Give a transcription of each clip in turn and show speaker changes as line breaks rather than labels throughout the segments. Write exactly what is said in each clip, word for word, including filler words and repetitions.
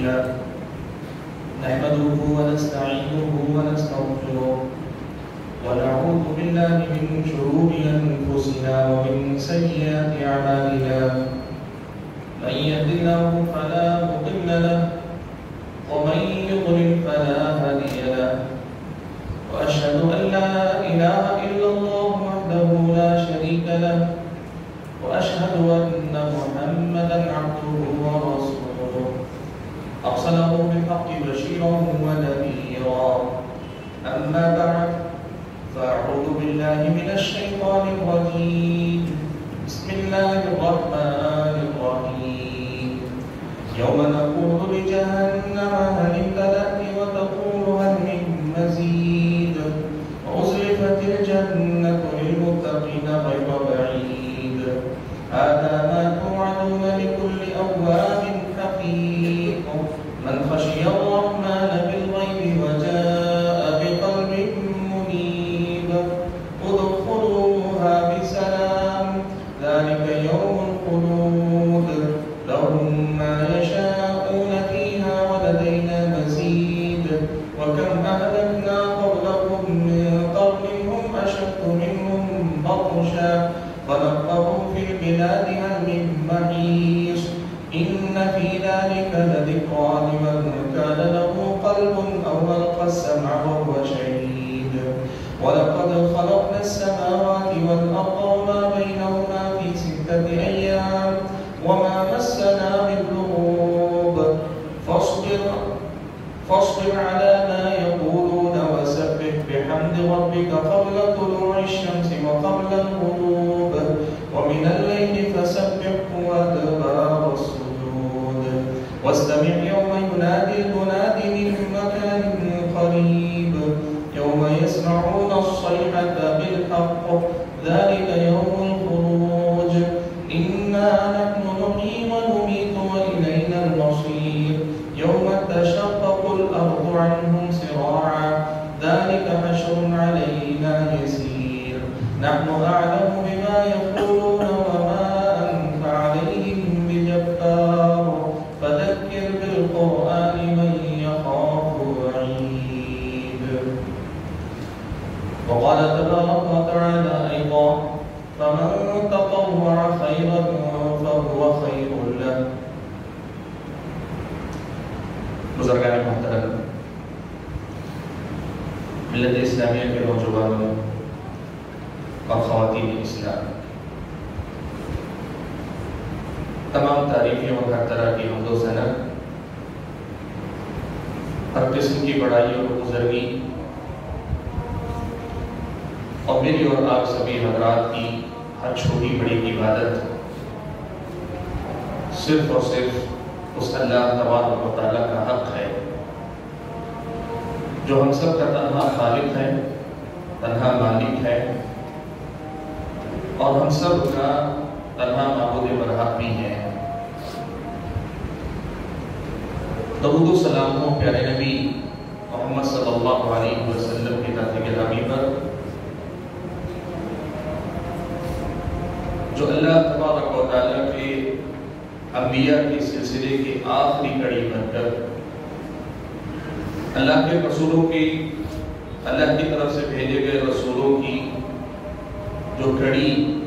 وكيلا نحمده ونستعينه ونستغفره ونعوذ بالله من شرور أنفسنا ومن سيئات أعمالنا من يهد الله فلا مضل له ومن يضلل فلا هادي له وأشهد أن لا إله إلا الله وحده لا شريك له وأشهد أن محمدا عبده ورسوله أرسله بالحق بشيرا ونذيرا أما بعد فأعوذ بالله من الشيطان الرجيم بسم الله الرحمن الرحيم يوم نقول لجهنم هل امتلأت وتقول هل من مزيد وأزلفت الجنة للمتقين غير بعيد هذا ما توعدون لكل أواب حفيظ من خشي الرحمن بالغيب وجاء بقلب منيب ادخلوها بسلام ذلك يوم الخلود لهم ما يشاءون فيها ولدينا مزيد وكم أهلكنا قبلهم من قرن هم أشد منهم بطشا فنقبوا في البلاد هل من محيص إن في ذلك لذكرى لمن كان له قلب أو ألقى السمع وهو شهيد ولقد خلقنا السماوات والأرض وما بينهما في ستة أيام وما مسنا من لغوب فاصبر فاصبر على ما يقولون وسبح بحمد ربك قبل طلوع الشمس وقبل الغروب ومن الليل فسبحه وأدبار السجود واستمع يوم ينادي المناد من مكان قريب يوم يسمعون الصيحة بالحق ذلك يوم الخروج إنا نحن نحيي ونميت وإلينا المصير يوم تشقق الأرض عنهم سراعا ذلك حشر علينا يسير نحن أعلم بما يقولون وما أنت عليهم بجبار فذكر بالقرآن من يخاف وعيد وقال تبارك وتعالى أيضا فمن تطوع خيرا فهو خير له بزرگان محترم ملت اسلامیہ کے نوجوانوں اور خواتین اسلام تمام تعریفیں اور ہر طرح کی حمد و ثنا ہر قسم کی بڑائی اور بزرگی اور میری اور آپ سبھی حضرات کی ہر چھوٹی بڑی عبادت صرف اور صرف اس اللہ تبارک و تعالیٰ کا حق ہے جو ہم سب کا تنہا خالق ہے تنہا مالک ہے اور ہم سب کا تنہا معبود برحق بھی ہے درود و سلام ہو پیارے نبی محمد صلی اللہ علیہ وسلم کی ذات گرامی پر جو اللہ تبارک و تعالیٰ کے انبیاء کے سلسلے کے آخری کڑی بن کر اللہ کے رسولوں کی اللہ کی طرف سے بھیجے گئے رسولوں کی جو کڑی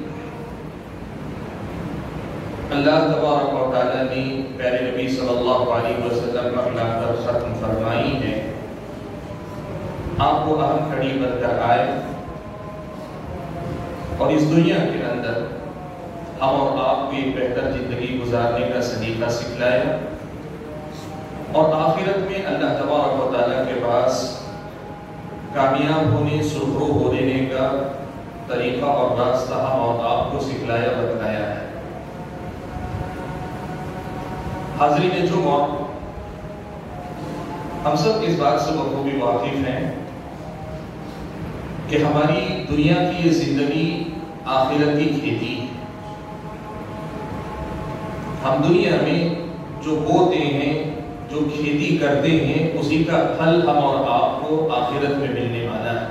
اللہ تبارک و تعالیٰ نے پیارے نبی صلی اللہ علیہ وسلم پر لا کر ختم فرمائی ہے آپ کو اہم کڑی بن کر آئے اور اس دنیا کے اندر ہم اور آپ کو ایک بہتر زندگی گزارنے کا سلیقہ سکھلایا اور آخرت میں اللہ تبارک و تعالیٰ کے پاس کامیاب ہونے سرخرو ہو دینے کا طریقہ اور راستہ ہم اور آپ کو سکھلایا بتلایا ہے حاضرین جمعہ ہم سب اس بات سے بخوبی واقف ہیں کہ ہماری دنیا کی یہ زندگی آخرتی کھیتی ہے ہم دنیا میں جو بوتے ہیں جو کھیتی کرتے ہیں اسی کا پھل ہم اور آپ کو آخرت میں ملنے والا ہے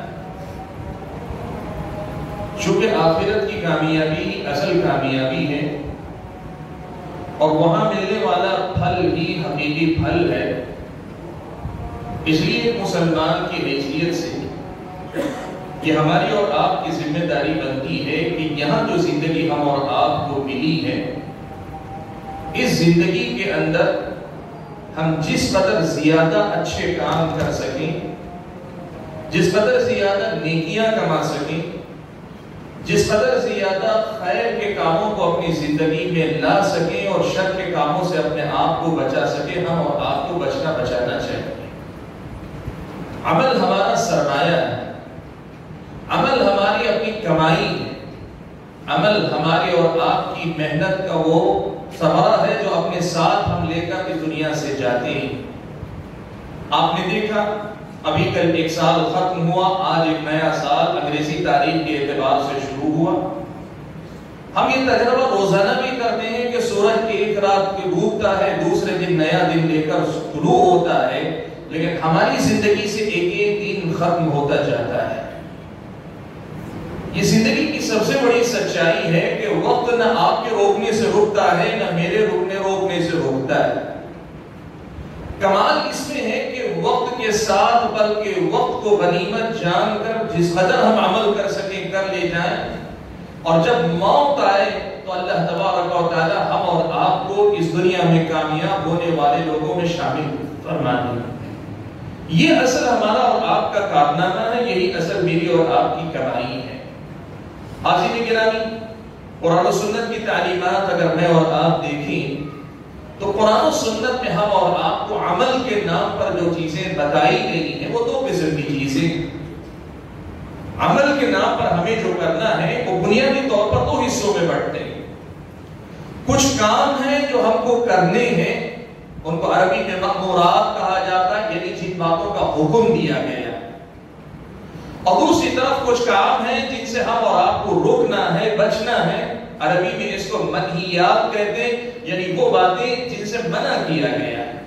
چونکہ آخرت کی کامیابی اصل کامیابی ہے اور وہاں ملنے والا پھل ہی حقیقی پھل ہے۔ اس لیے ایک مسلمان کی حیثیت سے یہ ہماری اور آپ کی ذمہ داری بنتی ہے کہ یہاں جو زندگی ہم اور آپ کو ملی ہے، اس زندگی کے اندر ہم جس قدر زیادہ اچھے کام کر سکیں، جس قدر زیادہ نیکیاں کما سکیں، جس قدر زیادہ خیر کے کاموں کو اپنی زندگی میں لا سکیں اور شر کے کاموں سے اپنے آپ کو بچا سکیں، ہم اور آپ کو بچنا بچانا چاہیے۔ عمل ہمارا سرمایہ ہے، عمل ہماری اپنی کمائی ہے، عمل ہماری اور آپ کی محنت کا وہ ثمرہ ہے جو اپنے ساتھ ہم لے کر اس دنیا سے جاتے ہیں۔ آپ نے دیکھا ابھی کل ایک سال ختم ہوا، آج ایک نیا سال انگریزی تاریخ کے اعتبار سے شروع ہوا۔ ہم یہ تجربہ روزانہ بھی کرتے ہیں کہ سورج ایک رات کے ڈوبتا ہے، دوسرے دن نیا دن لے کر طلوع ہوتا ہے، لیکن ہماری زندگی سے ایک ایک دن ختم ہوتا جاتا ہے۔ یہ زندگی کی سب سے بڑی سچائی ہے کہ وقت نہ آپ کے روکنے سے رکتا ہے، نہ میرے رکنے روکنے سے رکتا ہے۔ کمال اس میں ہے کہ وقت کے ساتھ بلکہ وقت کو غنیمت جان کر جس قدر ہم عمل کر سکیں کر لے جائیں، اور جب موت آئے تو اللہ تبارک و تعالی ہم اور آپ کو اس دنیا میں کامیاب ہونے والے لوگوں میں شامل فرما دیں۔ یہ اصل ہمارا اور آپ کا کارنامہ ہے، یہی اصل میری اور آپ کی کمائی ہے۔ حاضرین گرامی، قرآن و سنت کی تعلیمات اگر میں اور آپ دیکھیں تو قرآن و سنت میں ہم اور آپ کو عمل کے نام پر جو چیزیں بتائی گئی ہیں وہ دو قسم کی چیزیں۔ عمل کے نام پر ہمیں جو کرنا ہے وہ بنیادی طور پر دو حصوں میں بٹتے ہیں۔ کچھ کام ہیں جو ہم کو کرنے ہیں، ان کو عربی میں مأمورات کہا جاتا ہے، یعنی جن باتوں کا حکم دیا گیا، اور دوسری طرف کچھ کام ہیں جن سے ہم اور آپ کو روکنا ہے، بچنا ہے، عربی میں اس کو منہیات کہتے ہیں، یعنی وہ باتیں جن سے منع کیا گیا ہے۔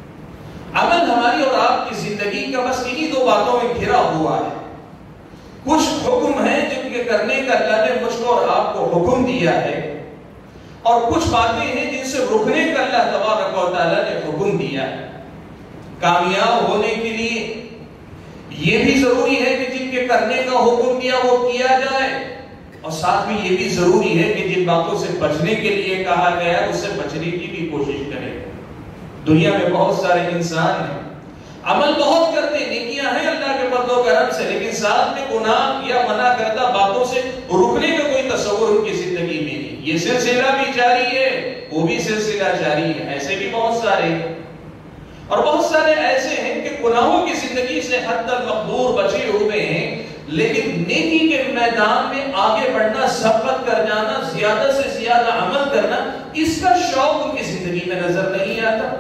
عمل ہماری اور آپ کی زندگی کا بس انہی دو باتوں میں گھرا ہوا ہے۔ کچھ حکم ہیں جن کے کرنے کا اللہ نے مجھ کو اور آپ کو حکم دیا ہے، اور کچھ باتیں ہیں جن سے رکنے کا اللہ تبارک و تعالیٰ نے حکم دیا ہے۔ کامیاب ہونے کے لیے یہ بھی ضروری ہے کہ جن کے کرنے کا حکم دیا وہ کیا جائے، اور ساتھ میں یہ بھی ضروری ہے کہ جن باتوں سے بچنے کے لیے کہا گیا ہے اس سے بچنے کی بھی کوشش کریں۔ دنیا میں بہت سارے انسان ہیں، عمل بہت کرتے ہیں، نیکیاں ہیں اللہ کے فضل و کرم سے، لیکن ساتھ میں گناہ یا منع کردہ باتوں سے رکنے کا کوئی تصور ان کی زندگی میں نہیں۔ یہ سلسلہ بھی جاری ہے، وہ بھی سلسلہ جاری ہے، ایسے بھی بہت سارے ہیں۔ اور بہت سارے ایسے ہیں کہ گناہوں کی زندگی سے حد المقدور بچے ہوئے ہیں، لیکن نیکی کے میدان میں آگے بڑھنا، سبقت کر جانا، زیادہ سے زیادہ عمل کرنا، اس کا شوق ان کی زندگی میں نظر نہیں آتا۔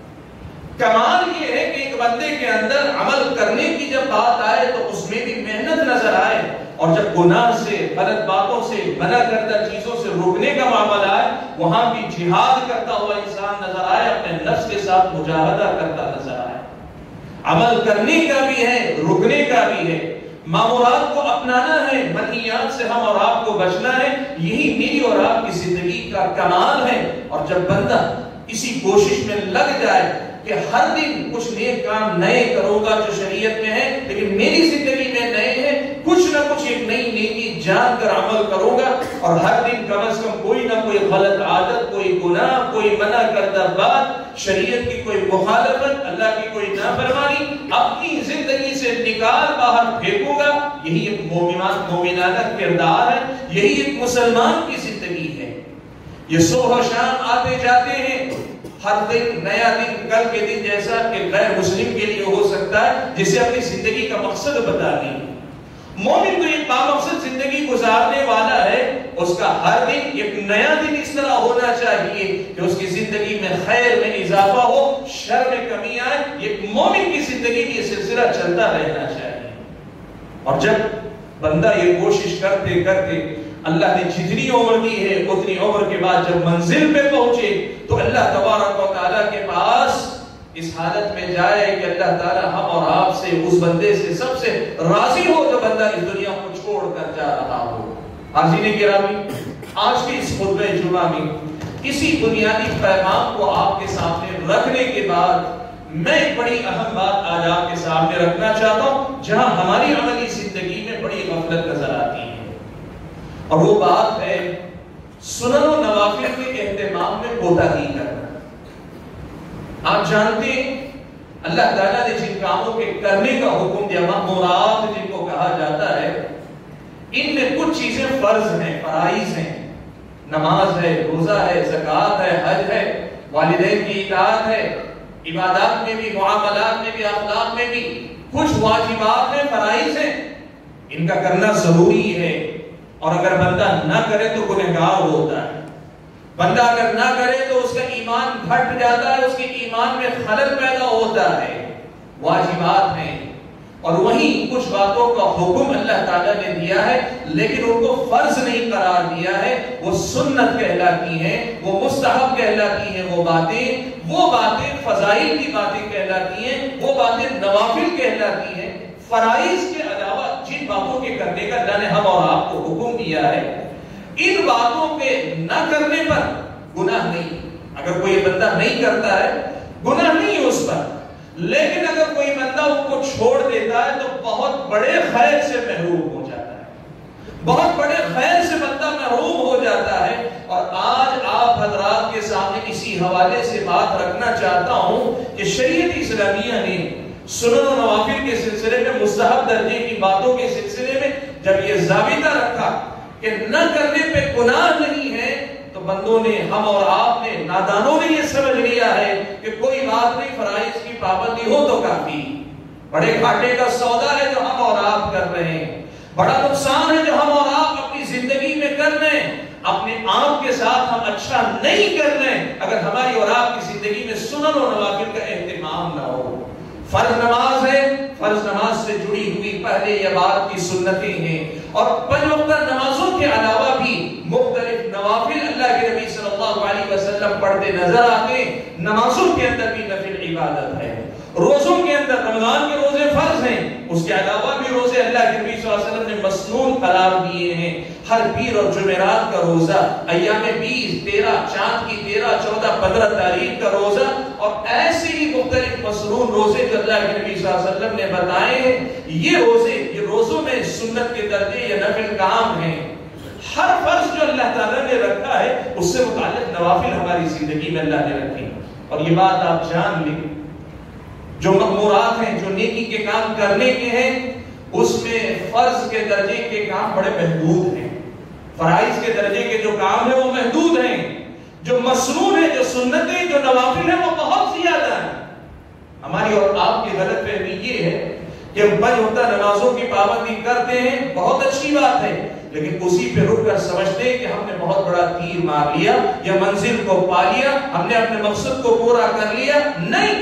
کمال یہ ہے کہ ایک بندے کے اندر عمل کرنے کی جب بات آئے تو اس میں بھی محنت نظر آئے، اور جب گناہ سے، غلط باتوں سے، منع کردہ چیزوں سے روکنے کا معاملہ آئے، وہاں بھی جہاد کرتا ہوا انسان نظر آئے، اپنے نفس کے ساتھ مجاہدہ کرتا نظر آئے۔ عمل کرنے کا بھی ہے، رکنے کا بھی ہے، مامورات کو اپنانا ہے، منہیات سے ہم اور آپ کو بچنا ہے، یہی میری اور آپ کی زندگی کا کمال ہے۔ اور جب بندہ اسی کوشش میں لگ جائے کہ ہر دن کچھ نیک کام نئے کروں گا جو شریعت میں ہے، لیکن میری زندگی میں نئے ہیں، کچھ نہ کچھ ایک نئی نیکی جان کر عمل کروں گا، اور ہر دن کم از کم کوئی نہ کوئی غلط عادت، کوئی گناہ، کوئی منع کردہ بات، شریعت کی کوئی مخالفت، اللہ کی کوئی نافرمانی اپنی زندگی سے نکال باہر پھینکوں گا، یہی ایک مومنانہ کردار ہے، یہی ایک مسلمان کی زندگی ہے۔ یہ صبح و شام آتے جاتے ہیں، ہر دن نیا دن، کل کے دن جیسا کہ غیر مسلم کے لیے ہو سکتا ہے، جسے اپنی زندگی کا مقصد بتا دیں۔ مومن تو ایک بامقصد زندگی گزارنے والا ہے، اس کا ہر دن ایک نیا دن اس طرح ہونا چاہیے کہ اس کی زندگی میں خیر میں اضافہ ہو، شر میں کمی آئے۔ ایک مومن کی زندگی میں یہ سلسلہ چلتا رہنا چاہیے۔ اور جب بندہ یہ کوشش کرتے کرتے اللہ نے جتنی عمر دی ہے اتنی عمر کے بعد جب منزل پہ پہنچے تو اللہ تبارک و تعالیٰ کے پاس اس حالت میں جائے کہ اللہ تعالیٰ ہم اور آپ سے، اس بندے سے سب سے راضی ہو جو بندہ اس دنیا کو چھوڑ کر جا رہا ہو۔ حاضرین گرامی، آج کے اس خطبہ جمعہ میں اسی بنیادی پیغام کو آپ کے سامنے رکھنے کے بعد میں ایک بڑی اہم بات آج آپ کے سامنے رکھنا چاہتا ہوں جہاں ہماری عملی زندگی میں بڑی غفلت نظر آتی ہے، اور وہ بات ہے سنن و نوافل کے اہتمام میں کوتاہی کرنا۔ آپ جانتے ہیں اللہ تعالیٰ نے جن کاموں کے کرنے کا حکم دیا، مأمورات جن کو کہا جاتا ہے، ان میں کچھ چیزیں فرض ہیں، فرائض ہیں، نماز ہے، روزہ ہے، زکوٰۃ ہے، حج ہے، والدین کی اطاعت ہے، عبادات میں بھی، معاملات میں بھی، اخلاق میں بھی کچھ واجبات ہیں، فرائض ہیں، ان کا کرنا ضروری ہے، اور اگر بندہ نہ کرے تو گنہگار ہوتا ہے۔ بندہ اگر نہ کرے تو اس کا ایمان گھٹ جاتا ہے، اس کے ایمان میں خلل پیدا ہوتا ہے۔ واجبات ہیں، اور وہیں کچھ باتوں کا حکم اللہ تعالیٰ نے دیا ہے لیکن ان کو فرض نہیں قرار دیا ہے، وہ سنت کہلاتی ہیں، وہ مستحب کہلاتی ہیں، وہ باتیں وہ باتیں فضائل کی باتیں کہلاتی ہیں، وہ باتیں نوافل کہلاتی ہیں۔ فرائض کے علاوہ جن باتوں کے کرنے کا اللہ نے ہم اور آپ کو حکم دیا ہے، ان باتوں کے نہ کرنے پر گناہ نہیں۔ اگر کوئی بندہ نہیں کرتا ہے گناہ نہیں ہے اس پر، لیکن اگر کوئی بندہ ان کو چھوڑ دیتا ہے تو بہت بڑے خیر سے محروم ہو جاتا ہے، بہت بڑے خیر سے بندہ محروم ہو جاتا ہے۔ اور آج آپ حضرات کے سامنے اسی حوالے سے بات رکھنا چاہتا ہوں کہ شریعت اسلامیہ نے سنن و نوافل کے سلسلے میں، مستحب درجے کی باتوں کے سلسلے میں جب یہ ضابطہ رکھا کہ نہ کرنے پہ گناہ نہیں ہے، تو بندوں نے، ہم اور آپ نے، نادانوں نے یہ سمجھ لیا ہے کہ کوئی بات نہیں، فرائض کی پابندی ہو تو کافی۔ بڑے گھاٹے کا سودا ہے جو ہم اور آپ کر رہے ہیں، بڑا نقصان ہے جو ہم اور آپ اپنی زندگی میں کر رہے ہیں، اپنے آپ کے ساتھ ہم اچھا نہیں کر رہے ہیں اگر ہماری اور آپ کی زندگی میں سنن و نوافل کا اہتمام نہ ہو۔ فرض نماز ہے، فرض نماز سے جڑی ہوئی پہلے یہ بات کی سنتیں ہیں، اور پنج وقتہ نمازوں کے علاوہ بھی مختلف نوافل اللہ کے نبی صلی اللہ علیہ وسلم پڑھتے نظر آتے ہیں۔ نمازوں کے اندر بھی نفل عبادت ہے، روزوں کے اندر رمضان کے روزے فرض ہیں، اس کے علاوہ بھی روزے اللہ کے نبی صلی اللہ علیہ وسلم نے مسنون قرار دیے ہیں۔ ہر پیر اور جمعرات کا روزہ، ایام بیس، تیرہ، چاند کی تیرہ، چودہ، پندرہ تاریخ کا روزہ، اور ایسے ہی مختلف مسنون روزے جو اللہ کے نبی صلی اللہ علیہ وسلم نے بتائے ہیں، یہ روزے، یہ روزوں میں سنت کے درجے یا نفل کام ہیں۔ ہر فرض جو اللہ تعالیٰ نے رکھا ہے اس سے متعلق نوافل ہماری زندگی میں اللہ نے رکھی، اور یہ بات آپ جان لیں، جو مأمورات ہیں، جو نیکی کے کام کرنے کے ہیں، اس میں فرض کے درجے کے کام بڑے محدود ہیں، فرائض کے درجے کے جو کام ہیں وہ محدود ہیں، جو مسنون ہیں، جو سنتیں، جو نوافل ہیں وہ بہت زیادہ ہیں۔ ہماری اور آپ کی غلط فہمی یہ ہے کہ ہم پنج وقتہ نمازوں کی پابندی کرتے ہیں، بہت اچھی بات ہے، لیکن اسی پہ رک کر سمجھتے ہیں کہ ہم نے بہت بڑا تیر مار لیا یا منزل کو پا لیا، ہم نے اپنے مقصد کو پورا کر لیا۔ نہیں،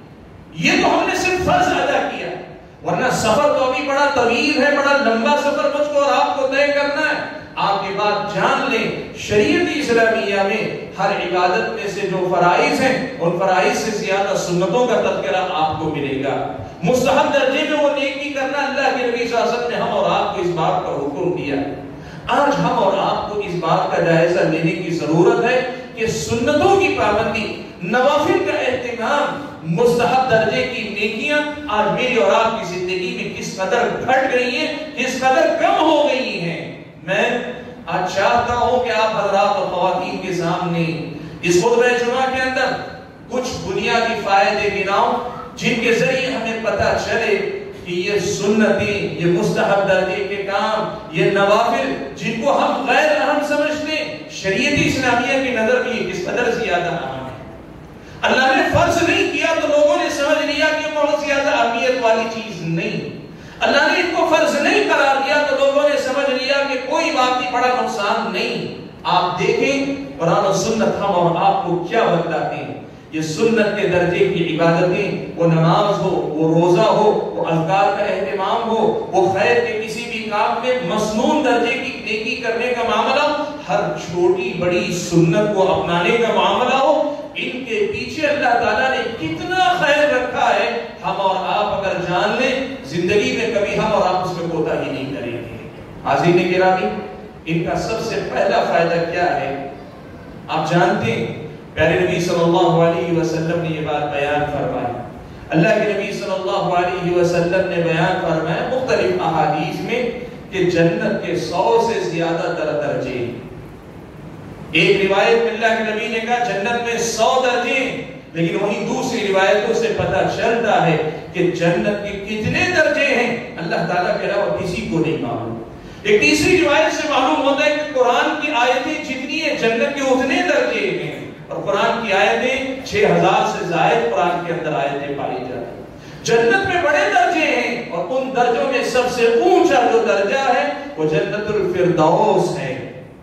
یہ تو ہم نے صرف فرض ادا کیا، ورنہ سفر تو ابھی بڑا طویل ہے، بڑا لمبا سفر مجھ کو اور آپ کو طے کرنا ہے۔ آپ یہ بات جان لیں، شریعت اسلامیہ میں ہر عبادت میں سے جو فرائض ہیں، ان فرائض سے زیادہ سنتوں کا تذکرہ آپ کو ملے گا۔ مستحب درجے میں وہ نیکی کرنا اللہ کے نبی صلی اللہ علیہ وسلم نے ہم اور آپ کو اس بات کا حکم دیا۔ آج ہم اور آپ کو اس بات کا جائزہ لینے کی ضرورت ہے کہ سنتوں کی پابندی، نوافل کا اہتمام، مستحب درجے کی نیکیاں آج میری اور آپ کی زندگی میں کس قدر گھٹ گئی ہیں، کس قدر کم ہو گئی ہیں۔ میں آج چاہتا ہوں کہ آپ حضرات اور خواتین کے سامنے اس خطبہ جمعہ کے اندر کچھ بنیادی فائدے گناؤں جن کے ذریعے ہمیں پتہ چلے کہ یہ سنتیں، یہ مستحب درجے کے کام، یہ نوافل جن کو ہم غیر اہم سمجھتے ہیں، شریعت اسلامیہ کی نظر میں یہ کس قدر زیادہ اہم ہے۔ اللہ نے فرض نہیں کیا تو لوگوں نے سمجھ لیا کہ بہت زیادہ اہمیت والی چیز نہیں، اللہ نے ان کو فرض نہیں قرار دیا تو لوگوں نے سمجھ لیا کہ کوئی بات نہیں، بڑا نقصان نہیں۔ آپ دیکھیں قرآن و سنت ہم اور آپ کو کیا بتاتے ہیں۔ یہ سنت کے درجے کی عبادتیں، وہ نماز ہو، وہ روزہ ہو، وہ اذکار کا اہتمام ہو، وہ خیر کے کسی بھی کام میں مسنون درجے کی نیکی کرنے کا معاملہ، ہر چھوٹی بڑی سنت کو اپنانے کا معاملہ ہو، ان کے پیچھے اللہ تعالیٰ نے کتنا خیر رکھا ہے، ہم اور آپ اگر جان لیں زندگی میں کبھی ہم اور آپ اس میں کوتاہی نہیں کریں گے۔ حاضرین گرامی، ان کا سب سے پہلا فائدہ کیا ہے آپ جانتے ہیں پیارے نبی صلی اللہ علیہ وسلم نے یہ بات بیان فرمائی. اللہ کے نبی صلی اللہ علیہ وسلم نے بیان فرمایا مختلف احادیث میں کہ جنت کے سو سے زیادہ در درجے. ایک روایت میں اللہ کے نبی نے کہا جنت میں سو درجے، لیکن وہیں دوسری روایتوں سے پتہ چلتا ہے کہ جنت کے کتنے درجے ہیں اللہ تعالیٰ کے علاوہ کسی کو نہیں معلوم. ایک تیسری روایت سے معلوم ہوتا ہے کہ قرآن کی آیتیں جتنی ہیں جنت کے اتنے درجے ہیں، اور قرآن کی آیتیں چھ ہزار سے زائد قرآن کے اندر آیتیں پائی جاتی ہیں. جنت میں بڑے درجے ہیں، اور ان درجوں میں سب سے اونچا جو درجہ ہے وہ جنت الفردوس ہے.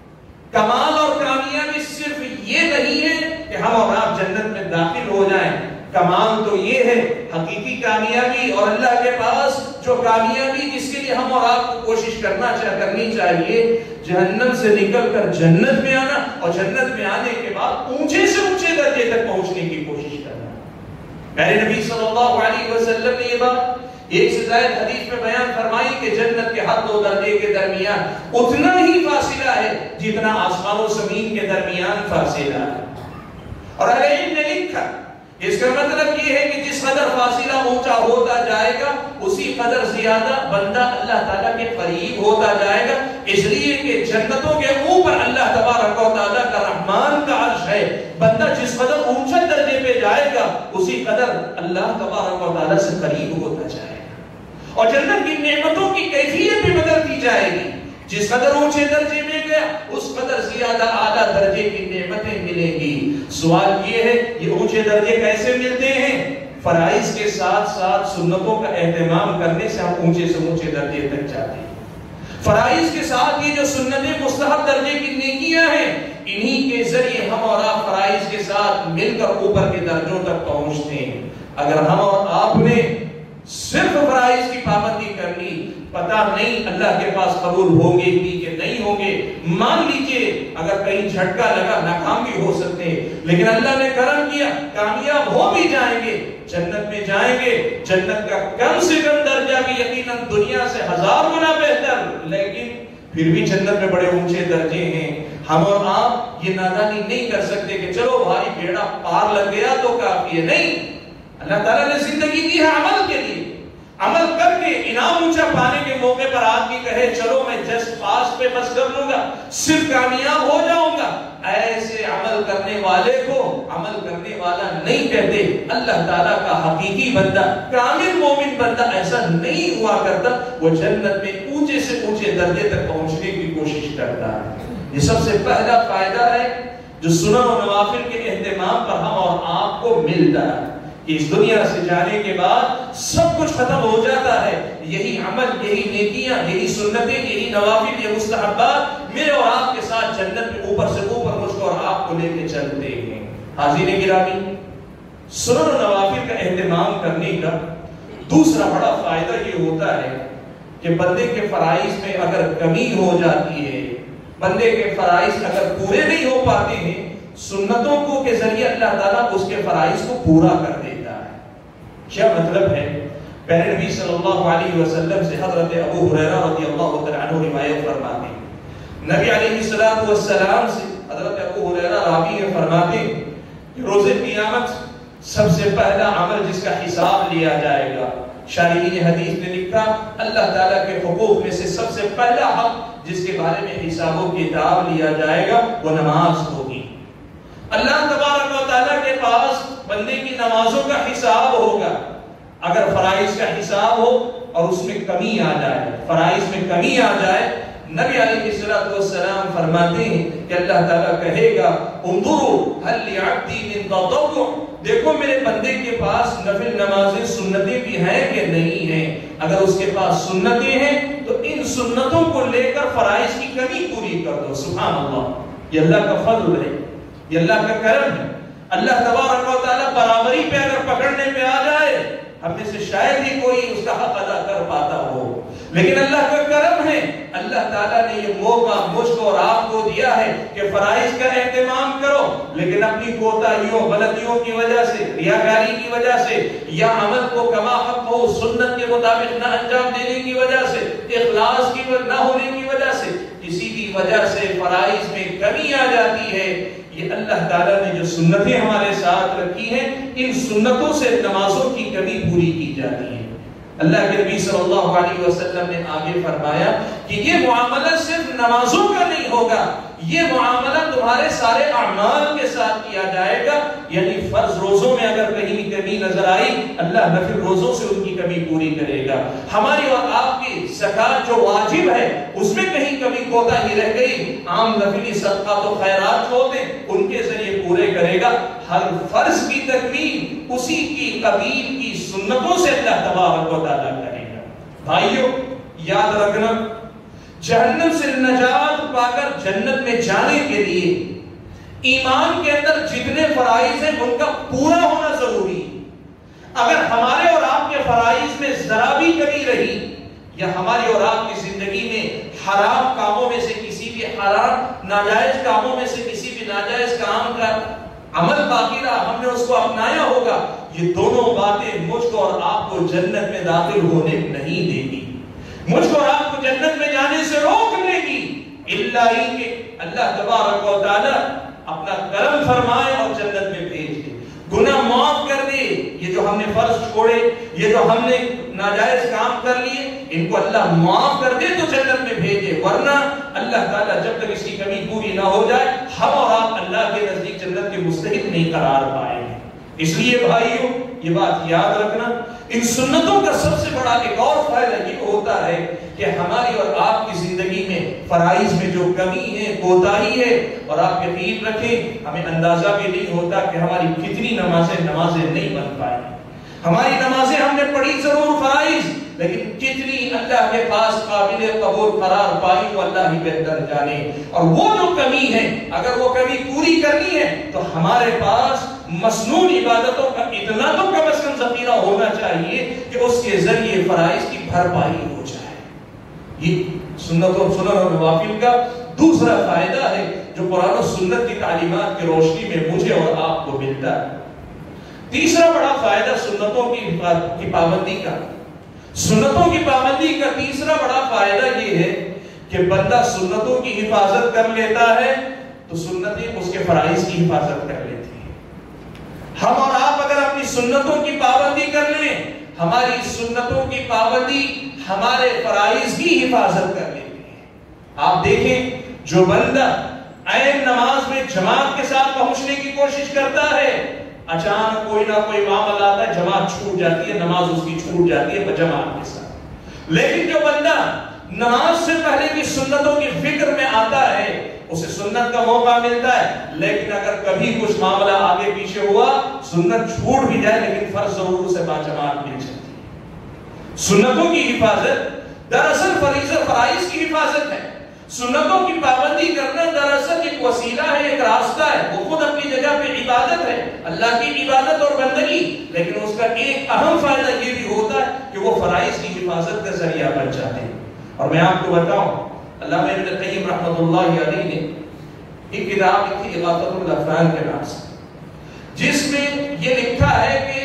کمال اور کامیابی صرف یہ نہیں ہے کہ ہم اور آپ جنت میں داخل ہو جائیں. کمال تو یہ ہے حقیقی کامیابی، اور اللہ کے پاس جو کامیابی جس کے لیے ہم اور آپ کو کوشش کرنا چاہ کرنی چاہیے، جہنم سے نکل کر جنت میں آنا، اور جنت میں آنے کے بعد اونچے سے اونچے درجے تک پہنچنے کی کوشش کرنا. میرے نبی صلی اللہ علیہ وسلم نے یہ بات ایک سے زائد حدیث میں بیان فرمائی کہ جنت کے ہر دو درجے کے درمیان اتنا ہی فاصلہ ہے جتنا آسمان و زمین کے درمیان فاصلہ ہے. اور اہل علم نے لکھا اس کا مطلب یہ ہے کہ جس قدر فاصلہ اونچا ہوتا جائے گا اسی قدر زیادہ بندہ اللہ تعالیٰ کے قریب ہوتا جائے گا. اس لیے کہ جنتوں کے اوپر اللہ تبارک و تعالیٰ کا رحمان کا عرش ہے. بندہ جس قدر اونچے درجے پہ جائے گا اسی قدر اللہ تبارک و تعالیٰ سے قریب ہوتا جائے گا. اور جنت کی نعمتوں کی کیفیت بھی بدلتی جائے گی. جس قدر اونچے درجے میں گیا اس قدر زیادہ اعلیٰ درجے کی نعمتیں ملیں گی. سوال یہ ہے یہ اونچے درجے کیسے ملتے ہیں؟ فرائض کے ساتھ ساتھ سنتوں کا اہتمام کرنے سے ہم اونچے سے اونچے درجے تک جاتے ہیں. فرائض کے ساتھ یہ جو سنتیں مستحب درجے کی نیکیاں ہیں انہی کے ذریعے ہم اور آپ فرائض کے ساتھ مل کر اوپر کے درجوں تک پہنچتے ہیں. اگر ہم اور آپ نے صرف فرائض کی پابندی کر لی، پتہ نہیں اللہ کے پاس قبول ہوں گے بھی کہ نہیں ہوں گے. مان لیجئے اگر کہیں جھٹکا لگا ناکام بھی ہو سکتے ہیں، لیکن اللہ نے کرم کیا کامیاب ہو بھی جائیں گے، جنت میں جائیں گے. جنت کا کم سے کم درجہ بھی یقیناً دنیا سے ہزار گنا بہتر، لیکن پھر بھی جنت میں بڑے اونچے درجے ہیں. ہم اور آپ یہ نادانی نہیں کر سکتے کہ چلو بھائی بیڑا پار لگ گیا تو کافی ہے. نہیں، اللہ تعالیٰ نے زندگی دی ہے عمل کے لیے. عمل کر کے انعام اونچا پانے کے موقع پر آدمی کہے چلو میں جسٹ پاس پہ بس کر لوں گا، صرف کامیاب ہو جاؤں گا، ایسے عمل کرنے والے کو عمل کرنے والا نہیں کہتے. اللہ تعالیٰ کا حقیقی بندہ، کامل مومن بندہ ایسا نہیں ہوا کرتا. وہ جنت میں اونچے سے اونچے درجے تک پہنچنے کی کوشش کرتا ہے. یہ سب سے پہلا فائدہ ہے جو سنن و نوافل کے اہتمام پر ہم اور آپ کو ملتا ہے کہ اس دنیا سے جانے کے بعد سب کچھ ختم ہو جاتا ہے. یہی عمل، یہی نیکیاں، یہی سنتیں، یہی نوافل، یہ مستحبات میرے اور آپ کے ساتھ جنت میں اوپر سے اوپر مجھ کو اور آپ کو لے کے چلتے ہیں. حاضرین گرامی، سنن و نوافل کا اہتمام کرنے کا دوسرا بڑا فائدہ یہ ہوتا ہے کہ بندے کے فرائض میں اگر کمی ہو جاتی ہے، بندے کے فرائض اگر پورے نہیں ہو پاتے ہیں، سنتوں کو کے ذریعے اللہ تعالیٰ اس کے فرائض کو پورا کر دیتا ہے. کیا مطلب ہے؟ پہلے نبی صلی اللہ علیہ وسلم سے حضرت ابو ہریرہ رضی اللہ تعالیٰ عنہ روایت فرماتے ہیں، نبی علیہ الصلوۃ والسلام سے حضرت ابو ہریرہ راوی ہیں فرماتے ہیں کہ روز قیامت سب سے پہلا عمل جس کا حساب لیا جائے گا، شارحین حدیث نے لکھا اللہ تعالیٰ کے حقوق میں سے سب سے پہلا حق جس کے بارے میں حساب و کتاب لیا جائے گا وہ نماز ہوگی. اللہ تبارک و تعالیٰ کے پاس بندے کی نمازوں کا حساب ہوگا. اگر فرائض کا حساب ہو اور اس میں کمی آ جائے، فرائض میں کمی آ جائے، نبی علیہ الصلوۃ والسلام فرماتے ہیں کہ اللہ تعالیٰ کہے گا انظروا هل لعبدی من تطوع، دیکھو میرے بندے کے پاس نفل نمازیں سنتیں بھی ہیں کہ نہیں ہیں. اگر اس کے پاس سنتیں ہیں تو ان سنتوں کو لے کر فرائض کی کمی پوری کر دو. سبحان اللہ، یہ اللہ کا فضل ہے، یہ اللہ کا کرم ہے. اللہ تبارک و تعالیٰ برابری پہ اگر پکڑنے پہ آ جائے ہم میں سے شاید ہی کوئی اس کا حق ادا کر پاتا ہو، لیکن اللہ کا کرم ہے، اللہ تعالیٰ نے یہ موقع مجھ کو اور آپ کو دیا ہے کہ فرائض کا اہتمام کرو، لیکن اپنی کوتاہیوں غلطیوں کی وجہ سے، ریاکاری کی وجہ سے، یا عمل کو کما حق ہو سنت کے مطابق نہ انجام دینے کی وجہ سے، اخلاص کی نہ ہونے کی وجہ سے، کسی بھی وجہ سے فرائض میں کمی آ جاتی ہے. یہ اللہ تعالیٰ نے جو سنتیں ہمارے ساتھ رکھی ہیں، ان سنتوں سے نمازوں کی کمی پوری کی جاتی ہے۔ اللہ کے نبی صلی اللہ علیہ وسلم نے آگے فرمایا کہ یہ معاملہ صرف نمازوں کا نہیں ہوگا، یہ معاملہ تمہارے سارے اعمال کے ساتھ کیا جائے گا۔ یعنی فرض روزوں میں اگر کہیں کمی نظر آئی، اللہ نفل روزوں سے ان کی کمی پوری کرے گا۔ ہماری اور آپ کی زکوٰۃ جو واجب ہے اس میں کہیں کمی کوتاہی رہ گئی، عام نفلی صدقات و خیرات جو ہوتے ہیں ان کے ذریعے پورے کرے گا۔ ہر فرض کی تکمیل اسی کی قبیل کی سنتوں سے اللہ تبارک و تعالیٰ کرے گا۔ بھائیو یاد رکھنا، جہنم سے نجات پا کر جنت میں جانے کے لیے ایمان کے اندر جتنے فرائض ہیں ان کا پورا ہونا ضروری ہے۔ اگر ہمارے اور آپ کے فرائض میں ذرا بھی کمی رہی، یا ہماری اور آپ کی زندگی میں حرام کاموں میں سے کسی بھی حرام ناجائز کاموں میں سے کسی بھی ناجائز کام کا عمل باقی رہا، ہم نے اس کو اپنایا ہوگا، یہ دونوں باتیں مجھ کو اور آپ کو جنت میں داخل ہونے نہیں دے گی، مجھ کو اور آپ کو جنت میں جانے سے روک لے گی، الا ہی کہ اللہ تبارک و تعالی اپنا کرم فرمائے اور جنت میں بھیج دے، گناہ معاف کر دے۔ یہ جو ہم نے فرض چھوڑے، یہ جو ہم نے ناجائز کام کر لیے، ان کو اللہ معاف کر دے تو جنت میں بھیجے، ورنہ اللہ تعالیٰ جب تک اس کی کمی پوری نہ ہو جائے ہم اور آپ اللہ کے نزدیک جنت کے مستحق نہیں قرار پائیں گے۔ اس لیے بھائیو یہ بات یاد رکھنا، ان سنتوں کا سب سے بڑا ایک اور فائدہ یہ ہوتا ہے کہ ہماری اور آپ کی زندگی میں فرائض میں جو کمی ہے، کوتاہی ہے، اور آپ یقین رکھیں ہمیں اندازہ بھی نہیں ہوتا کہ ہماری کتنی نمازیں نمازیں نہیں بن پائیں۔ ہماری نمازیں ہم نے پڑھی ضرور فرائض، لیکن کتنی اللہ کے پاس قابل قبول قرار پائی وہ اللہ ہی بہتر جانے۔ اور وہ جو کمی ہے اگر وہ کمی پوری کرنی ہے تو ہمارے پاس مسنون عبادتوں کا اتنا تو کم از کم ذخیرہ ہونا چاہیے کہ اس کے ذریعے فرائض کی بھرپائی ہو جائے۔ یہ سنت و سنن اور نوافل کا دوسرا فائدہ ہے جو قرآن و سنت کی تعلیمات کی روشنی میں مجھے اور آپ کو ملتا ہے۔ تیسرا بڑا فائدہ سنتوں کی پابندی کا سنتوں کی پابندی کا تیسرا بڑا فائدہ یہ ہے کہ بندہ سنتوں کی حفاظت کر لیتا ہے تو سنتیں اس کے فرائض کی حفاظت کر لیتی ہیں۔ ہم اور آپ اگر اپنی سنتوں کی پابندی کر لیں، ہماری سنتوں کی پابندی ہمارے فرائض کی حفاظت کر لیتی ہے۔ آپ دیکھیں جو بندہ عین نماز میں جماعت کے ساتھ پہنچنے کی کوشش کرتا ہے، اچانک کوئی نہ کوئی معاملہ آتا ہے، جماعت چھوٹ جاتی ہے، نماز اس کی چھوٹ جاتی ہے جماعت کے ساتھ۔ لیکن جو بندہ نماز سے پہلے کی سنتوں کی فکر میں آتا ہے اسے سنت کا موقع ملتا ہے، لیکن اگر کبھی کچھ معاملہ آگے پیچھے ہوا، سنت چھوٹ بھی جائے لیکن فرض ضرور اسے با جماعت مل جاتی ہے۔ سنتوں کی حفاظت دراصل فریضہ فرائض کی حفاظت ہے۔ سنتوں کی پابندی کرنا دراصل ایک وسیلہ ہے، ایک راستہ ہے، وہ خود اپنی جگہ پہ عبادت ہے، اللہ کی عبادت اور بندگی، لیکن اس کا ایک اہم فائدہ یہ بھی ہوتا ہے کہ وہ فرائض کی حفاظت کا ذریعہ بن جاتے ہیں۔ اور میں آپ کو بتاؤں، علامہ ابن قیم رحمۃ اللہ علیہ نے ایک کتاب لکھی اغاثۃ الافہام کے نام سے، جس میں یہ لکھا ہے کہ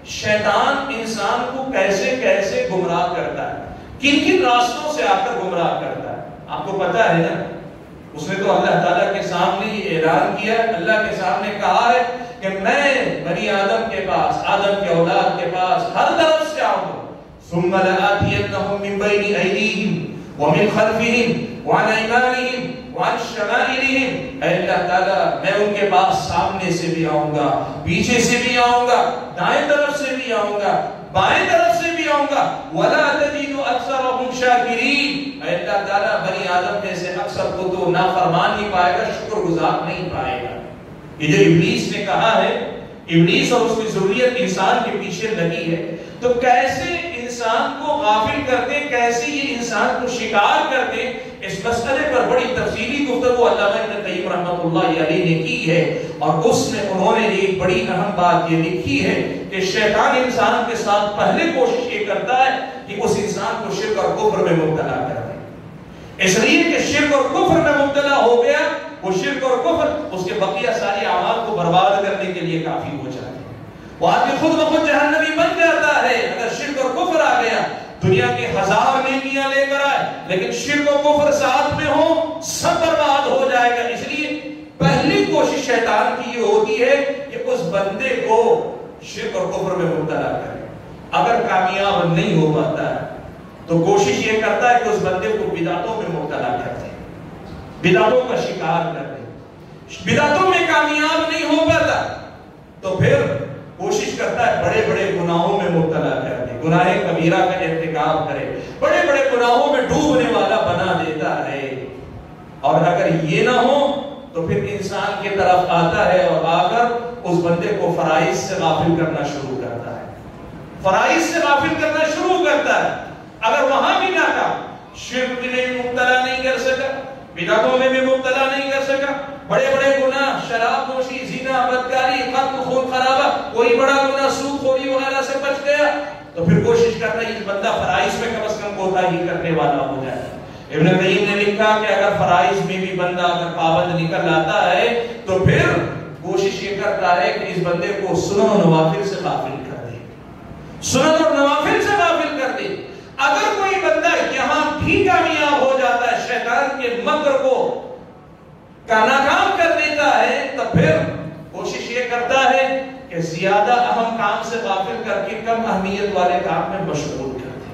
شیطان انسان کو کیسے کیسے گمراہ کرتا ہے، کن کن راستوں سے آ کر گمراہ کرتا ہے۔ آپ کو پتا ہے نا، اس نے تو اللہ تعالیٰ کے سامنے یہ اعلان کیا، اللہ کے سامنے کہا ہے کہ میں بنی آدم کے پاس، آدم کے اولاد کے پاس ہر طرف سے آؤں گا، ثم لآتینہم من بین ایدیہم ومن خلفہم وعن ایمانہم وعن شمائلہم۔ اے اللہ تعالیٰ میں ان کے پاس سامنے سے بھی آؤں گا، پیچھے سے بھی آؤں گا، دائیں طرف سے بھی آؤں گا، بائیں طرف سے بھی آؤں گا، وَلَا تَجِدُ أَكْثَرَهُمْ شَاكِرِينَ۔ اے اللہ تعالیٰ بنی آدم میں سے اکثر کو تو نافرمان ہی پائے گا، شکر گزار نہیں پائے گا۔ یہ جو ابلیس نے کہا ہے، ابلیس اور اس کی ذریت انسان کے پیچھے لگی ہے، تو کیسے انسان کو غافل کرتے، کیسے یہ انسان کو شکار کرتے، اس مسئلے پر بڑی تفصیلی گفتگو علامہ ابن قیم رحمۃ اللہ علیہ نے کی ہے، اور اس میں انہوں نے ایک بڑی اہم بات یہ لکھی ہے کہ شیطان انسان کے ساتھ پہلے کوشش یہ کرتا ہے کہ اس انسان کو شرک اور کفر میں مبتلا کر دے، اس لیے کہ شرک اور کفر میں مبتلا ہو گیا، وہ شرک اور کفر اس کے بقیہ سارے اعمال کو برباد کرنے کے لیے کافی ہو جاتے ہیں، وہ آدمی خود بخود جہنمی بن جاتا ہے۔ اگر شرک اور کفر آ گیا، دنیا کے ہزار نیکیاں لے کر آئے لیکن شرک و کفر ساتھ میں ہو، سب برباد ہو جائے گا۔ اس لیے پہلی کوشش शैतान की ये होती है कि उस बंदे को शिर्क और कुफ्र में मुब्तला करे। अगर कामयाब नहीं हो पाता है तो कोशिश ये करता है कि उस बंदे को बिदातों में मुब्तला कर दे, बिदातों का शिकार कर दे। बिदातों में कामयाब नहीं हो पाता तो फिर कोशिश करता है बड़े बड़े गुनाहों में मुब्तला कर दे, गुनाहे कबीरा का इर्तिकाब करे, बड़े बड़े गुनाहों में डूबने वाला बना देता है। और अगर ये ना हो तो फिर इंसान की तरफ आता है और आकर उस बंदे को फराइज से गाफिल करना शुरू करता है, फराइज से गाफिल करना शुरू करता है। अगर वहां भी नाकाम, शिर्क में भी मुब्तला नहीं कर सका, बिदातों में भी मुब्तला नहीं कर सका, बड़े बड़े गुनाह शराब नोशी, ज़िना, बदकारी, कत्ल, खून खराबा, कोई बड़ा गुनाह सूदखोरी वगैरह से बच गया तो फिर कोशिश करता है कि बंदा फराइज में कम से कम कोताही करने वाला हो जाए। इब्न कय्यिम ने लिखा कि अगर फराइज में भी बंदा अगर पाबंद निकल आता है तो फिर कोशिश ये करता है कि इस बंदे को सुनन और नवाफिल से गाफिल कर दे, सुनन और नवाफिल से गाफिल कर दे। अगर कोई बंदा यहां भी कामयाब हो जाता है, शैतान के मकर को का नाकाम कर देता है, तो फिर कोशिश ये करता है कि ज्यादा अहम काम से गाफिल करके कम अहमियत वाले काम में मशगूल कर दे।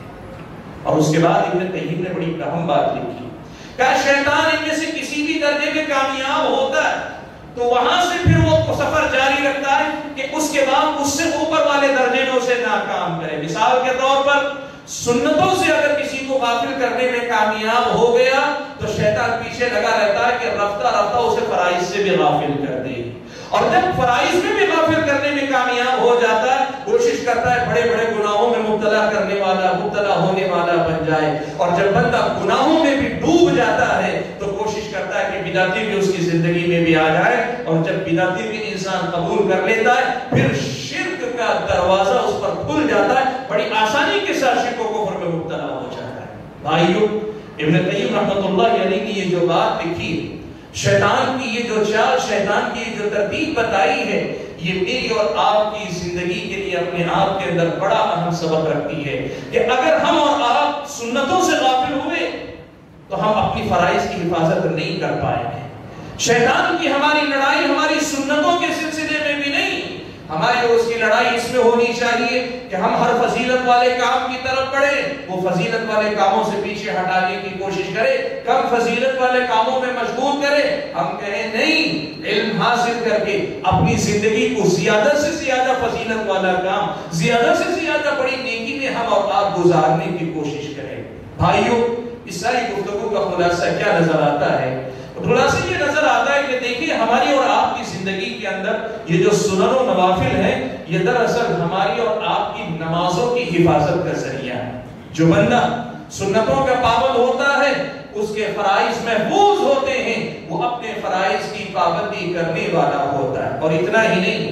और उसके बाद इब्न कय्यिम ने बड़ी अहम बात लिखी, क्या शैतान इनमें से किसी भी दर्जे में कामयाब होता है तो वहां से फिर वो सफर जारी रखता है कि उसके बाद उससे ऊपर वाले दर्जे में उसे नाकाम करे। मिसाल के तौर पर सुन्नतों से अगर किसी को गाफिल करने में कामयाब हो गया तो शैतान पीछे लगा रहता है कि रफ्ता रफ्ता उसे फराइज से भी गाफिल कर दे। और जब फराइज में भी गाफिल करने में कामयाब हो जाता है, कोशिश करता है बड़े बड़े गुनाहों में मुब्तला करने वाला, मुब्तला होने वाला बन जाए। और जब बंदा गुनाहों में भी डूब जाता है तो कोशिश करता है कि बिदाती भी उसकी जिंदगी में भी आ जाए। और जब बिदाती भी इंसान कबूल कर लेता है फिर शिर्क का दरवाजा उस पर खुल जाता है, बड़ी आसानी के साथ शिर्क और कुफ्र में मुब्तला हो जाता है। भाइयों, इब्न कय्यिम रहमतुल्लाह अलैहि ने ये जो बात लिखी, शैतान की ये जो चाल, शैतान की ये जो तरतीब बताई है, ये मेरी और आपकी जिंदगी के लिए अपने आप के अंदर बड़ा अहम सबक रखती है कि अगर हम और आप सुन्नतों से गाफिल हुए तो हम अपनी फराइज की हिफाजत नहीं कर पाएंगे। शैतान की हमारी लड़ाई हमारी सुन्नतों के सिलसिले में भी नहीं, हमारी और उसकी लड़ाई इसमें होनी चाहिए कि हम हर फजीलत वाले काम की तरफ बढ़े, वो फजीलत वाले कामों से पीछे हटाने की कोशिश करे, कम फजीलत वाले कामों में मशगूल करे। हम कहें नहीं, इल्म हासिल करके अपनी जिंदगी को ज्यादा से ज्यादा फजीलत वाला काम, ज्यादा से ज्यादा बड़ी नेकी में हम और आप गुजारने की कोशिश करें। भाइयों, इस सारी गुफ्तगू का खुलासा क्या नजर आता है? खुलासा ये नजर आता है कि देखिए हमारी और आपकी जिंदगी के अंदर ये जो सुनन और नवाफिल है, ये दरअसल हमारी और आपकी नमाजों की हिफाजत का जरिया है। जो बंदा सुन्नतों का पाबंद होता है उसके फराइज महफूज होते हैं, वो अपने फराइज की पाबंदी करने वाला होता है। और इतना ही नहीं,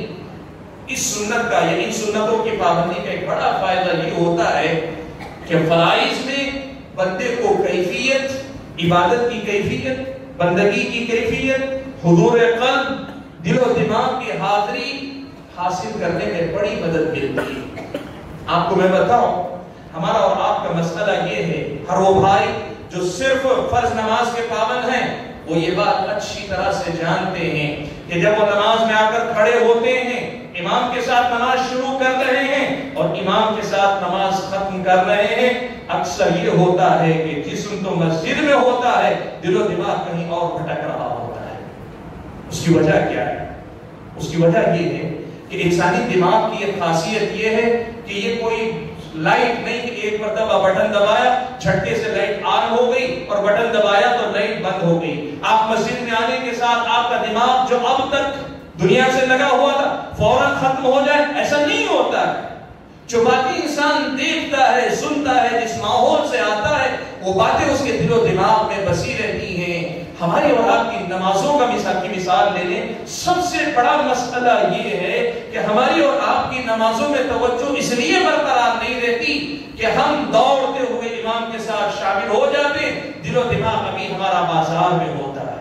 इस सुन्नत का या इन सुन्नतों की पाबंदी का एक बड़ा फायदा ये होता है कि फराइज में बंदे को कैफियत, इबादत की कैफियत, बंदगी की कैफियत, हुजूर क़ल्ब, दिलो दिमाग की हाजिरी हासिल करने में बड़ी मदद मिलती है। आपको मैं बताऊं, हमारा और आपका मसला ये है, हर वो भाई जो सिर्फ फर्ज नमाज के पाबंद हैं वो ये बात अच्छी तरह से जानते हैं कि जब वो नमाज में आकर खड़े होते हैं, इमाम के साथ नमाज शुरू कर रहे हैं और इमाम के साथ नमाज खत्म कर रहे हैं, अक्सर ये होता है कि जिस्म तो मस्जिद में होता है, दिलो दिमाग कहीं और भटक रहा होता है। उसकी वजह क्या है? उसकी वजह ये है कि इंसानी दिमाग की एक खासियत ये है कि ये कोई लाइट नहीं कि एक मरतबा बटन दबाया, झटके से लाइट ऑन हो गई और बटन दबाया तो लाइट बंद हो गई। आप मस्जिद में आने के साथ आपका दिमाग जो अब तक दुनिया से लगा हुआ था फौरन खत्म हो जाए, ऐसा नहीं होता है। जो बातें इंसान देखता है, सुनता है, जिस माहौल से आता है, वो बातें उसके दिलो दिमाग में बसी रहती हैं। हमारी और आपकी नमाजों का मिसाल की मिसाल ले लें, सबसे बड़ा मसला ये है कि हमारी और आपकी नमाजों में तवज्जो इसलिए बरकरार नहीं रहती कि हम दौड़ते हुए इमाम के साथ शामिल हो जाते हैं, दिलो दिमाग अभी हमारा बाजार में होता है।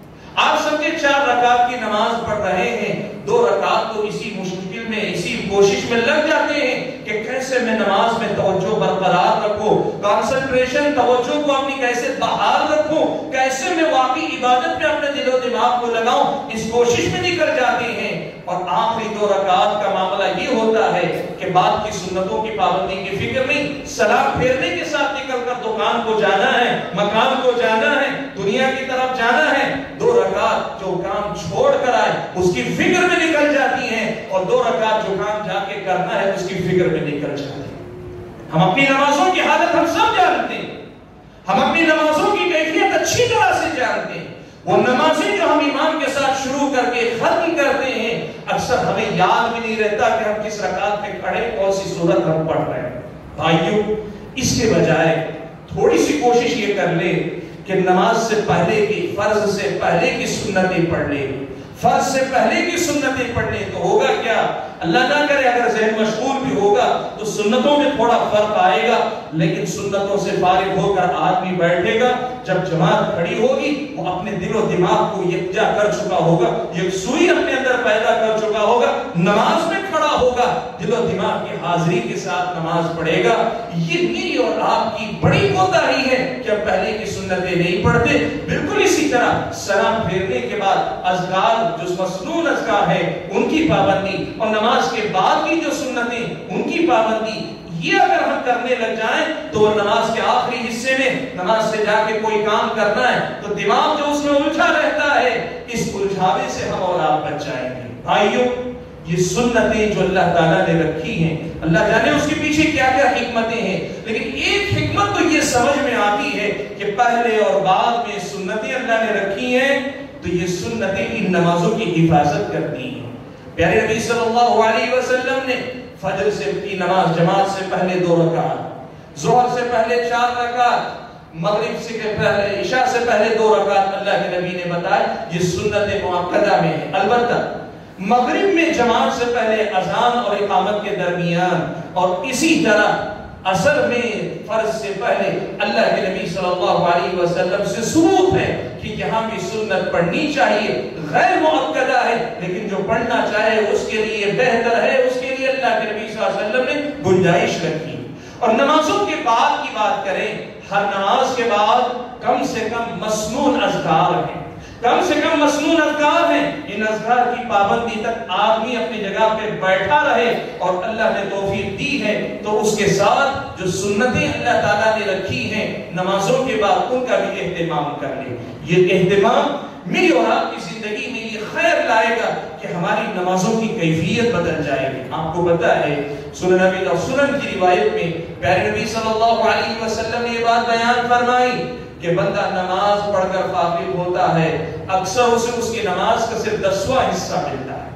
आप सबके चार रकात की नमाज पढ़ रहे हैं, दो रकात तो इसी मुश्किल में, इसी कोशिश में लग जाते हैं कि कैसे मैं नमाज में توجہ برقرار رکھوں، کانسنٹریشن توجہ کو اپنی کیسے بحال رکھوں، کیسے میں واقعی عبادت میں اپنے دل و دماغ کو لگاؤں، اس کوشش میں نکل جاتے ہیں۔ اور آخری دو رکعات کا معاملہ یہ ہوتا ہے کہ بعد کی سنتوں کی پابندی کی فکر نہیں، سلام پھیرنے کے ساتھ نکل کر دکان کو جانا ہے، مکان کو جانا ہے، دنیا کی طرف جانا ہے، دو رکعت جو کام چھوڑ کر آئے اس کی فکر میں نکل جاتی ہیں، اور دو رکعت جو کام جا کے کرنا ہے اس کی فکر میں نکل جاتی ہیں۔ ہم اپنی نمازوں کی حالت ہم سب جانتے ہیں، ہم اپنی نمازوں کی کیفیت اچھی طرح سے جانتے ہیں۔ وہ نمازیں جو ہم امام کے ساتھ شروع کر کے ختم کرتے ہیں، اکثر ہمیں یاد بھی نہیں رہتا کہ ہم کس رکعت میں کھڑے کون سی سورت ہم پڑھ رہے ہیں۔ بھائیو، اس کے بجائے تھوڑی سی کوشش یہ کر لے کہ نماز سے پہلے کی، فرض سے پہلے کی سنتیں پڑھ لے، فرض سے پہلے کی سنتیں پڑھ لے تو ہوگا کیا؟ اللہ نہ کرے اگر ذہن مشغول بھی ہوگا تو سنتوں میں تھوڑا فرق آئے گا، لیکن سنتوں سے فارغ ہو کر آدمی بیٹھے گا، جب جماعت کھڑی ہوگی وہ اپنے دل و دماغ کو یکجا کر چکا ہوگا، یکسوئی اپنے اندر پیدا کر چکا ہوگا، نماز میں کھڑا ہوگا، دل و دماغ کی حاضری کے ساتھ نماز پڑھے گا۔ یہ میری اور آپ کی بڑی کوتاہی ہے کہ اب پہلے کی سنتیں نہیں پڑھتے۔ بالکل اسی طرح سلام پھیرنے کے بعد اذکار جو مسنون اذکار ہے ان کی پابندی، اور نماز کے بعد کی جو سنتیں ان کی پابندی، یہ اگر ہم کرنے لگ جائیں تو نماز کے آخری حصے میں نماز سے جا کے کوئی کام کرنا ہے تو دماغ جو اس میں الجھا رہتا ہے، اس الجھاوے سے ہم اور آپ بچ جائیں گے۔ بھائیو، یہ سنتیں جو اللہ تعالیٰ نے رکھی ہیں، اللہ جانے اس کے پیچھے کیا کیا حکمتیں ہیں، لیکن ایک حکمت تو یہ سمجھ میں آتی ہے کہ پہلے اور بعد میں سنتیں اللہ نے رکھی ہیں تو یہ سنتیں ان نمازوں کی حفاظت کرتی ہیں۔ پیارے نبی صلی اللہ علیہ وسلم نے فجر سے کی نماز جماعت سے پہلے دو رکعت، ظہر سے پہلے چار رکعت، مغرب سے پہلے عشاء سے پہلے دو رکعت اللہ کے نبی نے بتایا، یہ سنت مؤکدہ میں ہے۔ البتہ مغرب میں جماعت سے پہلے اذان اور اقامت کے درمیان، اور اسی طرح عصر میں فرض سے پہلے اللہ کے نبی صلی اللہ علیہ وسلم سے ثبوت ہے کہ یہاں بھی سنت پڑھنی چاہیے، غیر مؤکدہ ہے لیکن جو پڑھنا چاہے اس کے لیے بہتر ہے، اس کے لیے اللہ کے نبی صلی اللہ علیہ وسلم نے گنجائش رکھی۔ اور نمازوں کے بعد کی بات کریں، ہر نماز کے بعد کم سے کم مسنون اذکار ہیں، کم سے کم مسنون اذکار ہیں۔ ان اذکار کی پابندی تک آدمی اپنی جگہ پہ بیٹھا رہے، اور اللہ نے توفیق دی ہے تو اس کے ساتھ جو سنتیں اللہ تعالیٰ نے رکھی ہیں نمازوں کے بعد ان کا بھی اہتمام کر لے۔ یہ اہتمام میری اور آپ کی زندگی میں یہ خیر لائے گا کہ ہماری نمازوں کی کیفیت بدل جائے گی۔ آپ کو پتہ ہے سنن نبی سنن کی روایت میں پیارے نبی صلی اللہ علیہ وسلم نے یہ بات بیان فرمائی کہ بندہ نماز پڑھ کر فارغ ہوتا ہے، اکثر اسے اس کی نماز کا صرف دسواں حصہ ملتا ہے،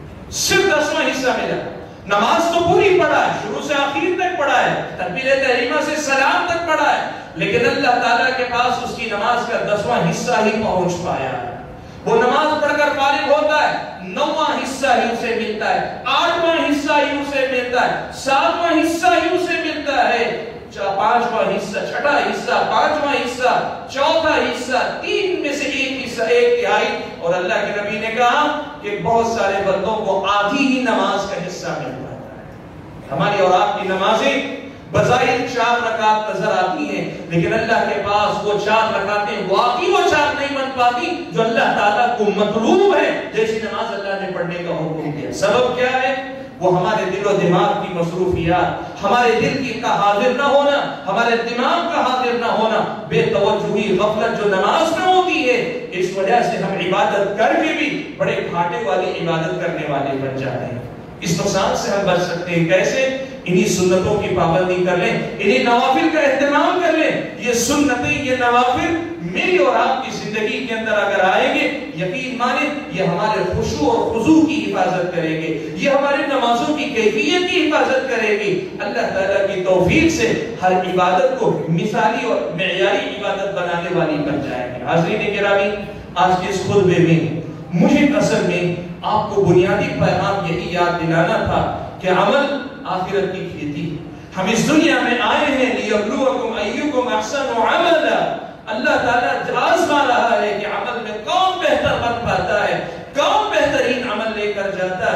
صرف دسواں حصہ ملا۔ نماز تو پوری پڑھا ہے، شروع سے آخر تک پڑھا ہے، تکبیر تحریمہ سے سلام تک پڑھا ہے، لیکن اللہ تعالیٰ کے پاس اس کی نماز کا دسواں حصہ ہی پہنچ پایا ہے۔ وہ نماز پڑھ کر فارغ ہوتا ہے، نواں حصہ ہی اسے ملتا ہے، آٹھواں حصہ ہی اسے ملتا ہے، ساتواں حصہ ہی اسے ملتا ہے، پانچواں حصہ، چھٹا حصہ، پانچواں حصہ، چوتھا حصہ، تین میں سے ایک حصہ، ایک تہائی۔ اور اللہ کے نبی نے کہا کہ بہت سارے بندوں کو آدھی ہی نماز کا حصہ مل پاتا ہے۔ ہماری اور آپ کی نمازیں بظاہر چار رکعت نظر آتی ہیں، لیکن اللہ کے پاس وہ چار رکعتیں واقعی وہ چار نہیں بن پاتی جو اللہ تعالیٰ کو مطلوب ہے، جیسی نماز اللہ نے پڑھنے کا حکم دیا۔ سبب کیا ہے؟ وہ ہمارے دل و دماغ کی مصروفیات، ہمارے دل کی کا حاضر نہ ہونا، ہمارے دماغ کا حاضر نہ ہونا، بے توجہی، غفلت جو نماز میں ہوتی ہے، اس وجہ سے ہم عبادت کر کے بھی بڑے گھاٹے والی عبادت کرنے والے بن جاتے ہیں۔ اس نقصان سے ہم بچ سکتے ہیں کیسے؟ انہی سنتوں کی پابندی کر لیں، انہی نوافل کا اہتمام کر لیں۔ یہ سنتیں، یہ نوافل میری اور آپ کی زندگی کے اندر اگر آئیں گے، یقین مانیں یہ ہمارے خشوع اور خضوع کی حفاظت کریں گے، یہ ہماری نمازوں کی کیفیت کی حفاظت کرے گی۔ اللہ تعالیٰ کی توفیق سے ہر عبادت کو مثالی اور معیاری عبادت بنانے والی بن جائیں گے۔ حاضرین گرامی، آج کے اس خطبے میں مجھے اصل میں آپ کو بنیادی پیغام یہی یاد دلانا تھا کہ عمل آخرت کی کھیتی ہے۔ ہم اس دنیا میں آئے ہیں لیبلوکم ایکم احسن عملا، اللہ تعالیٰ آزما رہا ہے کہ عمل میں کون بہتر بن پاتا ہے، کون بہترین عمل لے کر جاتا ہے۔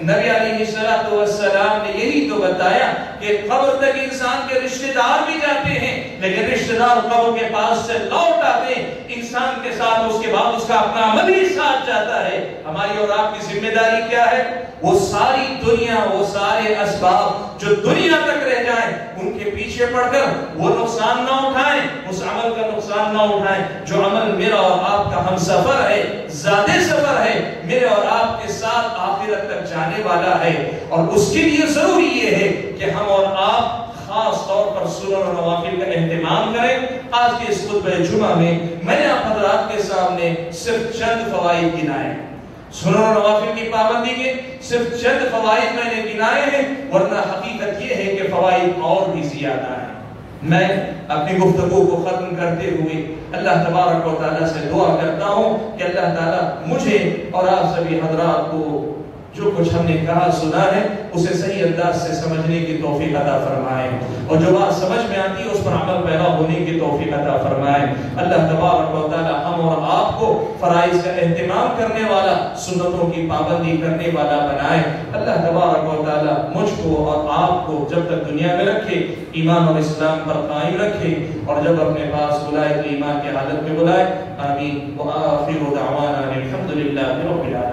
نبی علیہ السلام نے یہی تو بتایا کہ قبر تک انسان کے رشتہ دار بھی جاتے ہیں لیکن رشتہ دار قبر کے پاس سے لوٹ آتے ہیں انسان کے ساتھ، اس کے بعد اس کا اپنا عمل ہی ساتھ جاتا ہے۔ ہماری اور آپ کی ذمہ داری کیا ہے؟ وہ ساری دنیا، وہ سارے اسباب جو دنیا تک رہ جائیں ان کے پیچھے پڑ کر وہ نقصان نہ اٹھائیں، اس عمل کا نقصان نہ اٹھائیں جو عمل میرا اور آپ کا ہم سفر ہے، ذاتی سفر ہے، میرے اور آپ کے ساتھ آخرت تک جانے والا ہے۔ اور اس کے لیے ضروری یہ ہے کہ ہم اور آپ خاص طور پر سنن و نوافل کا اہتمام کریں۔ آج کے اس خطبہ جمعہ میں میں نے آپ حضرات کے سامنے صرف چند فوائد گنائے، سنن و نوافل کی پابندی کے صرف چند فوائد میں نے گنائے ہیں، ورنہ حقیقت یہ ہے کہ فوائد اور بھی زیادہ ہیں۔ میں اپنی گفتگو کو ختم کرتے ہوئے اللہ تبارک و تعالیٰ سے دعا کرتا ہوں کہ اللہ تعالیٰ مجھے اور آپ سبھی حضرات کو جو کچھ ہم نے کہا سنا ہے اسے صحیح انداز سے سمجھنے کی توفیق عطا فرمائے، اور جو بات سمجھ میں آتی ہے اس پر عمل پیرا ہونے کی توفیق عطا فرمائے۔ اللہ تبارک و تعالی ہم اور آپ کو فرائض کا اہتمام کرنے والا، سنتوں کی پابندی کرنے والا بنائے۔ اللہ تبارک و تعالی مجھ کو اور آپ کو جب تک دنیا میں رکھے ایمان اور اسلام پر قائم رکھے، اور جب اپنے پاس بلائے تو ایمان کی حالت میں بلائے۔ آمین۔ وآخر دعوانا الحمدللہ رب العالمین۔